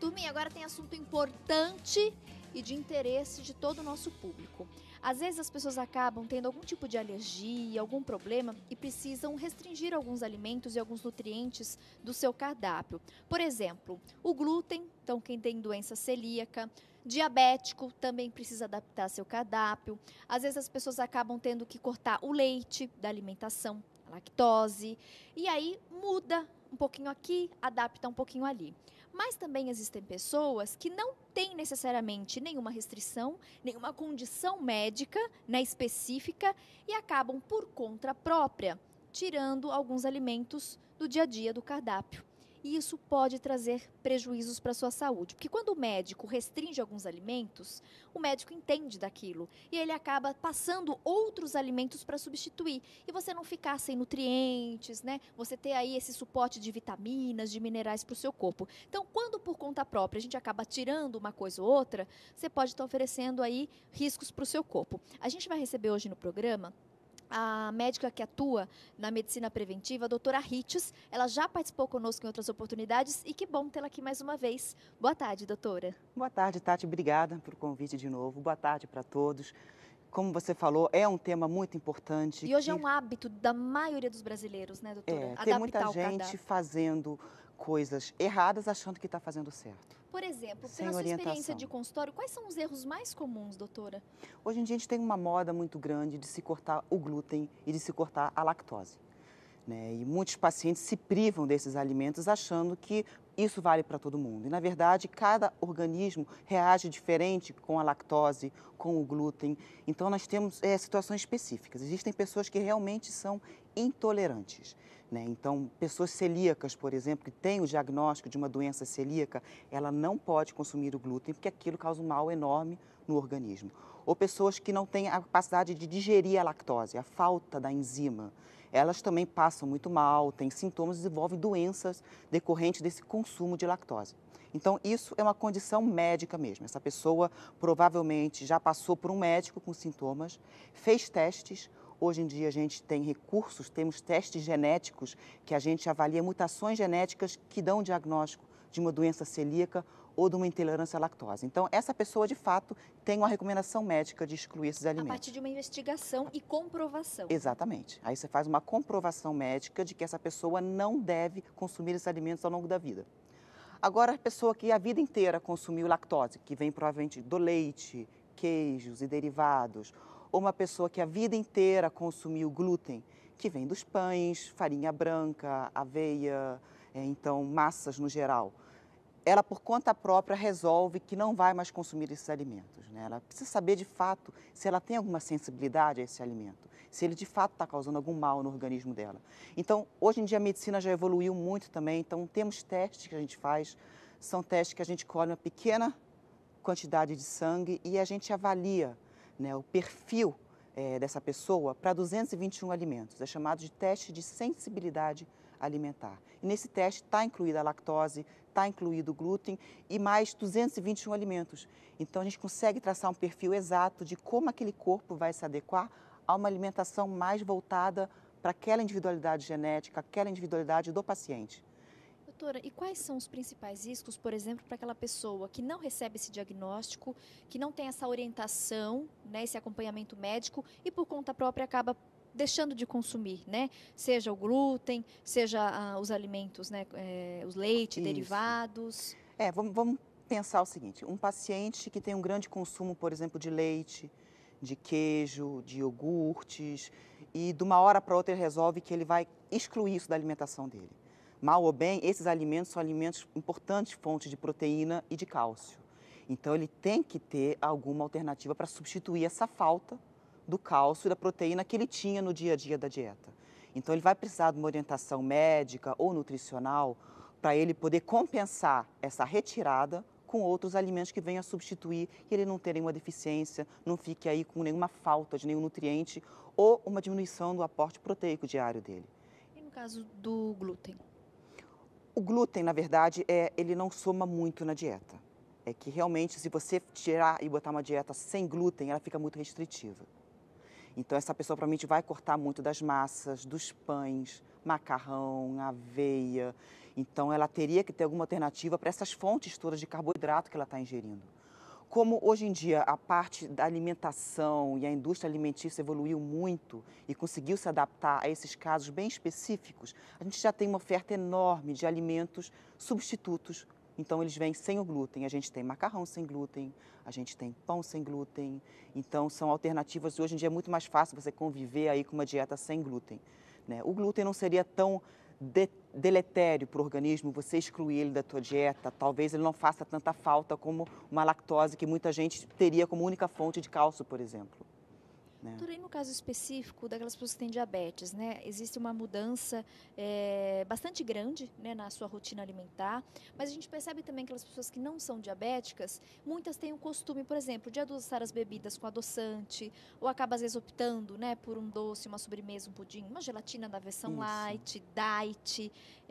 Turminha, agora tem assunto importante e de interesse de todo o nosso público. Às vezes as pessoas acabam tendo algum tipo de alergia, algum problema e precisam restringir alguns alimentos e alguns nutrientes do seu cardápio. Por exemplo, o glúten, então quem tem doença celíaca, diabético também precisa adaptar seu cardápio. Às vezes as pessoas acabam tendo que cortar o leite da alimentação, a lactose, e aí muda um pouquinho aqui, adapta um pouquinho ali. Mas também existem pessoas que não têm necessariamente nenhuma restrição, nenhuma condição médica, né, específica e acabam por conta própria tirando alguns alimentos do dia a dia do cardápio. E isso pode trazer prejuízos para a sua saúde, porque quando o médico restringe alguns alimentos, o médico entende daquilo e ele acaba passando outros alimentos para substituir. E você não ficar sem nutrientes, né? Você ter aí esse suporte de vitaminas, de minerais para o seu corpo. Então, quando por conta própria a gente acaba tirando uma coisa ou outra, você pode estar oferecendo aí riscos para o seu corpo. A gente vai receber hoje no programa a médica que atua na medicina preventiva, a doutora Rites. Ela já participou conosco em outras oportunidades e que bom tê-la aqui mais uma vez. Boa tarde, doutora. Boa tarde, Tati. Obrigada pelo convite de novo. Boa tarde para todos. Como você falou, é um tema muito importante. E hoje é um hábito da maioria dos brasileiros, né, doutora? Tem muita Adaptar o gente cardápio. fazendo coisas erradas achando que está fazendo certo. Por exemplo, Sem pela sua experiência orientação. de consultório, quais são os erros mais comuns, doutora? Hoje em dia a gente tem uma moda muito grande de se cortar o glúten e de se cortar a lactose, né? E muitos pacientes se privam desses alimentos achando que isso vale para todo mundo. E, na verdade, cada organismo reage diferente com a lactose, com o glúten. Então, nós temos situações específicas. Existem pessoas que realmente são intolerantes, né? Então, pessoas celíacas, por exemplo, que têm o diagnóstico de uma doença celíaca, ela não pode consumir o glúten porque aquilo causa um mal enorme no organismo. Ou pessoas que não têm a capacidade de digerir a lactose, a falta da enzima. Elas também passam muito mal, têm sintomas, desenvolvem doenças decorrentes desse consumo de lactose. Então, isso é uma condição médica mesmo. Essa pessoa provavelmente já passou por um médico com sintomas, fez testes. Hoje em dia a gente tem recursos, temos testes genéticos que a gente avalia mutações genéticas que dão o diagnóstico de uma doença celíaca ou de uma intolerância à lactose. Então, essa pessoa, de fato, tem uma recomendação médica de excluir esses alimentos. A partir de uma investigação e comprovação. Exatamente. Aí você faz uma comprovação médica de que essa pessoa não deve consumir esses alimentos ao longo da vida. Agora, a pessoa que a vida inteira consumiu lactose, que vem provavelmente do leite, queijos e derivados, ou uma pessoa que a vida inteira consumiu glúten, que vem dos pães, farinha branca, aveia, então massas no geral, ela por conta própria resolve que não vai mais consumir esses alimentos, né? Ela precisa saber de fato se ela tem alguma sensibilidade a esse alimento, se ele de fato está causando algum mal no organismo dela. Então, hoje em dia a medicina já evoluiu muito também, então temos testes que a gente faz, são testes que a gente colhe uma pequena quantidade de sangue e a gente avalia, né, o perfil dessa pessoa para 221 alimentos, é chamado de teste de sensibilidade alimentar. E nesse teste está incluída a lactose, está incluído o glúten e mais 221 alimentos. Então a gente consegue traçar um perfil exato de como aquele corpo vai se adequar a uma alimentação mais voltada para aquela individualidade genética, aquela individualidade do paciente. Doutora, e quais são os principais riscos, por exemplo, para aquela pessoa que não recebe esse diagnóstico, que não tem essa orientação, né, esse acompanhamento médico e por conta própria acaba deixando de consumir, né? Seja o glúten, seja os alimentos, né, os leite, Isso. derivados. Vamos pensar o seguinte, um paciente que tem um grande consumo, por exemplo, de leite, de queijo, de iogurtes, e de uma hora para outra ele resolve que ele vai excluir isso da alimentação dele. Mal ou bem, esses alimentos são alimentos importantes, fontes de proteína e de cálcio. Então ele tem que ter alguma alternativa para substituir essa falta do cálcio e da proteína que ele tinha no dia a dia da dieta. Então ele vai precisar de uma orientação médica ou nutricional para ele poder compensar essa retirada com outros alimentos que venham a substituir e ele não ter nenhuma deficiência, não fique aí com nenhuma falta de nenhum nutriente ou uma diminuição do aporte proteico diário dele. E no caso do glúten? O glúten, na verdade, ele não soma muito na dieta. É que realmente, se você tirar e botar uma dieta sem glúten, ela fica muito restritiva. Então, essa pessoa provavelmente vai cortar muito das massas, dos pães, macarrão, aveia. Então, ela teria que ter alguma alternativa para essas fontes todas de carboidrato que ela está ingerindo. Como hoje em dia a parte da alimentação e a indústria alimentícia evoluiu muito e conseguiu se adaptar a esses casos bem específicos, a gente já tem uma oferta enorme de alimentos substitutos. Então, eles vêm sem o glúten. A gente tem macarrão sem glúten, a gente tem pão sem glúten. Então, são alternativas. Hoje em dia é muito mais fácil você conviver aí com uma dieta sem glúten, né? O glúten não seria tão deletério para o organismo, você excluir ele da tua dieta, talvez ele não faça tanta falta como uma lactose que muita gente teria como única fonte de cálcio, por exemplo, né? Doutora, e no caso específico daquelas pessoas que têm diabetes, né? Existe uma mudança bastante grande, né, na sua rotina alimentar, mas a gente percebe também que aquelas pessoas que não são diabéticas, muitas têm o costume, por exemplo, de adoçar as bebidas com adoçante, ou acaba às vezes optando, né, por um doce, uma sobremesa, um pudim, uma gelatina da versão light, diet.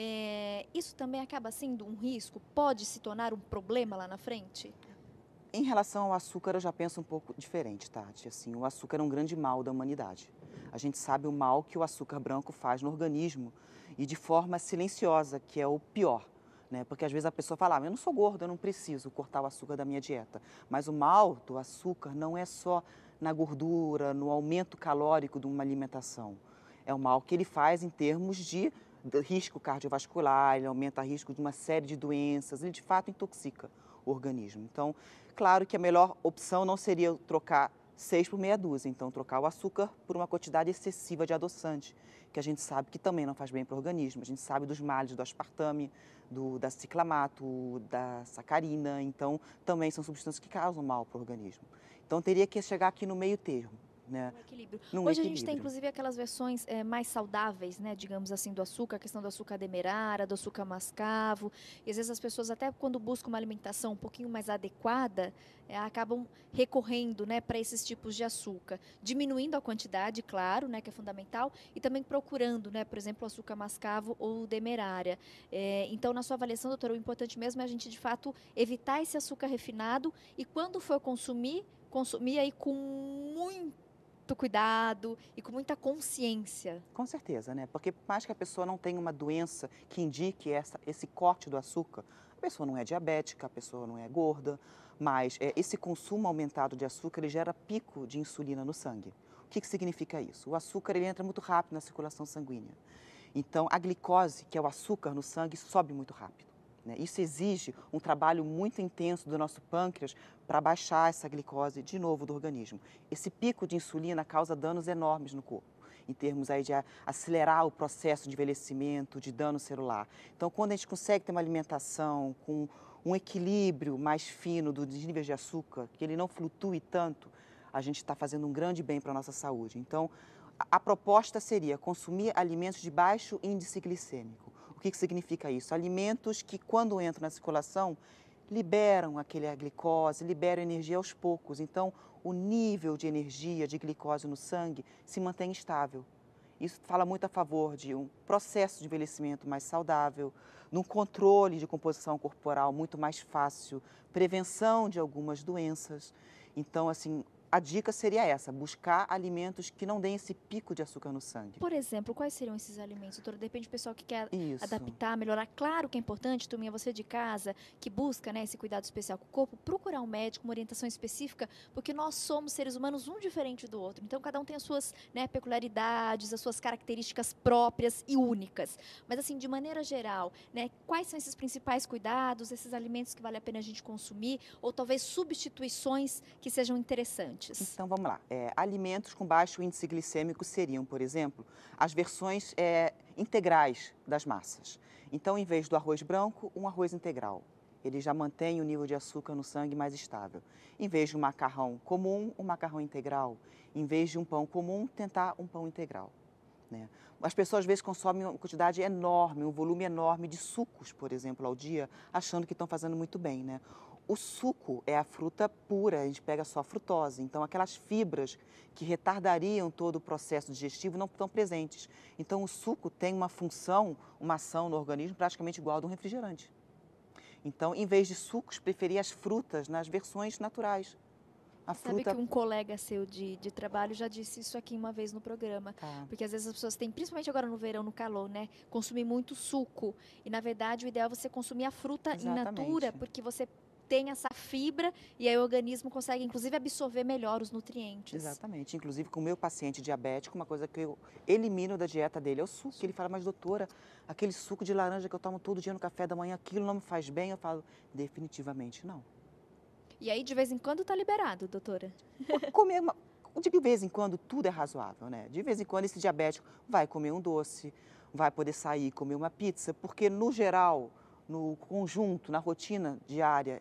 Isso também acaba sendo um risco? Pode se tornar um problema lá na frente? Em relação ao açúcar, eu já penso um pouco diferente, Tati. Assim, o açúcar é um grande mal da humanidade. A gente sabe o mal que o açúcar branco faz no organismo e de forma silenciosa, que é o pior, né? Porque às vezes a pessoa fala, eu não sou gorda, eu não preciso cortar o açúcar da minha dieta. Mas o mal do açúcar não é só na gordura, no aumento calórico de uma alimentação. É o mal que ele faz em termos de risco cardiovascular, ele aumenta o risco de uma série de doenças, ele de fato intoxica o organismo. Então, claro que a melhor opção não seria trocar 6 por meia dúzia, então trocar o açúcar por uma quantidade excessiva de adoçante, que a gente sabe que também não faz bem para o organismo. A gente sabe dos males do aspartame, da ciclamato, da sacarina, então também são substâncias que causam mal para o organismo. Então teria que chegar aqui no meio termo, né? Um equilíbrio. Num Hoje a gente tem, equilíbrio. inclusive, aquelas versões mais saudáveis, né, digamos assim, do açúcar, a questão do açúcar demerara, do açúcar mascavo. E às vezes as pessoas, até quando buscam uma alimentação um pouquinho mais adequada, acabam recorrendo, né, para esses tipos de açúcar. Diminuindo a quantidade, claro, né, que é fundamental, e também procurando, né, por exemplo, o açúcar mascavo ou demerara. Então, na sua avaliação, doutora, o importante mesmo é a gente, de fato, evitar esse açúcar refinado e, quando for consumir aí com muito cuidado e com muita consciência. Com certeza, né? Porque por mais que a pessoa não tenha uma doença que indique esse corte do açúcar, a pessoa não é diabética, a pessoa não é gorda, mas esse consumo aumentado de açúcar ele gera pico de insulina no sangue. O que significa isso? O açúcar ele entra muito rápido na circulação sanguínea. Então, a glicose, que é o açúcar no sangue, sobe muito rápido, né? Isso exige um trabalho muito intenso do nosso pâncreas para baixar essa glicose de novo do organismo. Esse pico de insulina causa danos enormes no corpo, em termos aí de acelerar o processo de envelhecimento, de dano celular. Então, quando a gente consegue ter uma alimentação com um equilíbrio mais fino dos níveis de açúcar, que ele não flutue tanto, a gente está fazendo um grande bem para a nossa saúde. Então, a proposta seria consumir alimentos de baixo índice glicêmico. O que significa isso? Alimentos que, quando entram na circulação, liberam a glicose, liberam energia aos poucos. Então, o nível de energia, de glicose no sangue se mantém estável. Isso fala muito a favor de um processo de envelhecimento mais saudável, num controle de composição corporal muito mais fácil, prevenção de algumas doenças. Então, assim, a dica seria essa, buscar alimentos que não deem esse pico de açúcar no sangue. Por exemplo, quais seriam esses alimentos, doutora? Depende do pessoal que quer Isso. adaptar, melhorar. Claro que é importante, turminha, você de casa, que busca, né, esse cuidado especial com o corpo, procurar um médico, uma orientação específica, porque nós somos seres humanos um diferente do outro. Então, cada um tem as suas, né, peculiaridades, as suas características próprias e únicas. Mas, assim, de maneira geral, né, quais são esses principais cuidados, esses alimentos que vale a pena a gente consumir, ou talvez substituições que sejam interessantes? Então, vamos lá. Alimentos com baixo índice glicêmico seriam, por exemplo, as versões integrais das massas. Então, em vez do arroz branco, um arroz integral. Ele já mantém o nível de açúcar no sangue mais estável. Em vez de um macarrão comum, um macarrão integral. Em vez de um pão comum, tentar um pão integral, né? As pessoas às vezes consomem uma quantidade enorme, um volume enorme de sucos, por exemplo, ao dia, achando que estão fazendo muito bem, né? O suco é a fruta pura, a gente pega só a frutose. Então, aquelas fibras que retardariam todo o processo digestivo não estão presentes. Então, o suco tem uma função, uma ação no organismo praticamente igual a de um refrigerante. Então, em vez de sucos, preferir as frutas nas versões naturais. A Sabe fruta... que um colega seu de trabalho já disse isso aqui uma vez no programa. Tá. Porque às vezes as pessoas têm, principalmente agora no verão, no calor, né? Consumir muito suco. E na verdade o ideal é você consumir a fruta in natura, Exatamente. porque você tem essa fibra e aí o organismo consegue inclusive absorver melhor os nutrientes. Exatamente. Inclusive, com o meu paciente diabético, uma coisa que eu elimino da dieta dele é o suco. Ele fala, mas doutora, aquele suco de laranja que eu tomo todo dia no café da manhã, aquilo não me faz bem? Eu falo, definitivamente não. E aí de vez em quando tá liberado, doutora? Comer de vez em quando tudo é razoável, né? De vez em quando esse diabético vai comer um doce, vai poder sair comer uma pizza, porque no geral, no conjunto, na rotina diária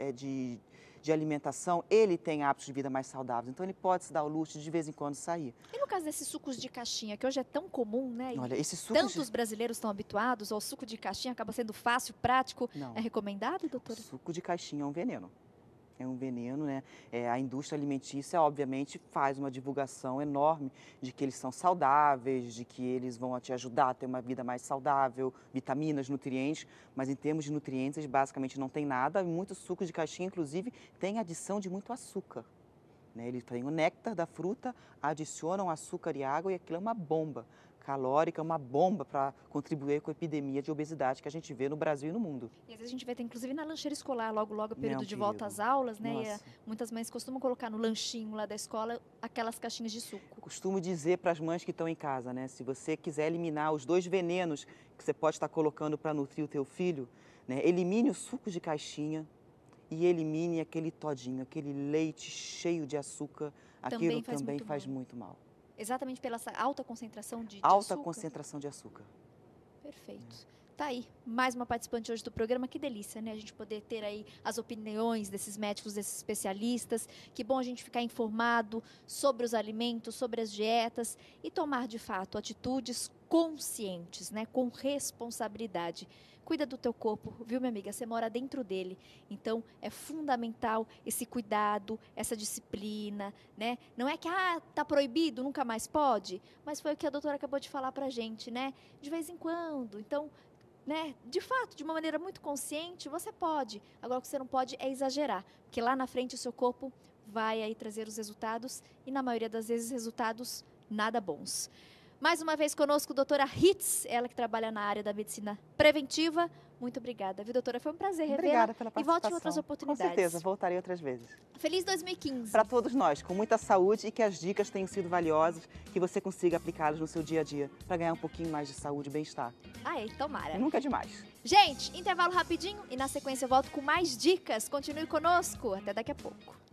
de alimentação, ele tem hábitos de vida mais saudáveis. Então ele pode se dar o luxo de vez em quando sair. E no caso desses sucos de caixinha, que hoje é tão comum, né? E Olha, esse suco tantos brasileiros estão habituados ao suco de caixinha, acaba sendo fácil, prático. não, É recomendado, o doutora? suco de caixinha é um veneno. É um veneno, né? A indústria alimentícia, obviamente, faz uma divulgação enorme de que eles são saudáveis, de que eles vão te ajudar a ter uma vida mais saudável, vitaminas, nutrientes, mas em termos de nutrientes, eles basicamente não tem nada. E muitos sucos de caixinha, inclusive, têm adição de muito açúcar, né? Eles têm o néctar da fruta, adicionam açúcar e água e aquilo é uma bomba calórica, uma bomba para contribuir com a epidemia de obesidade que a gente vê no Brasil e no mundo. E às vezes a gente vê até, inclusive, na lancheira escolar, logo, Não, período de volta querido. às aulas, né? Nossa. Muitas mães costumam colocar no lanchinho lá da escola aquelas caixinhas de suco. Costumo dizer para as mães que estão em casa, né? Se você quiser eliminar os 2 venenos que você pode estar colocando para nutrir o teu filho, né? Elimine o suco de caixinha e elimine aquele todinho, aquele leite cheio de açúcar. Aquilo também faz muito mal. Exatamente pela essa alta concentração de Alta açúcar? concentração de açúcar. Perfeito. Tá aí, mais uma participante hoje do programa. Que delícia, né? A gente poder ter aí as opiniões desses médicos, desses especialistas. Que bom a gente ficar informado sobre os alimentos, sobre as dietas e tomar, de fato, atitudes conscientes, né? Com responsabilidade. Cuida do teu corpo, viu, minha amiga? Você mora dentro dele. Então, é fundamental esse cuidado, essa disciplina, né? Não é que, tá proibido, nunca mais pode. Mas foi o que a doutora acabou de falar pra gente, né? De vez em quando. Então, né? De fato, de uma maneira muito consciente, você pode. Agora, o que você não pode é exagerar. Porque lá na frente o seu corpo vai aí trazer os resultados. E na maioria das vezes, resultados nada bons. Mais uma vez conosco, doutora Hitz, ela que trabalha na área da medicina preventiva. Muito obrigada, viu, doutora? Foi um prazer revê-la. Obrigada pela participação. E volte em outras oportunidades. Com certeza, voltarei outras vezes. Feliz 2015. Para todos nós, com muita saúde e que as dicas tenham sido valiosas, que você consiga aplicá-las no seu dia a dia para ganhar um pouquinho mais de saúde e bem-estar. Aí, tomara. Nunca é demais. Gente, intervalo rapidinho e na sequência eu volto com mais dicas. Continue conosco. Até daqui a pouco.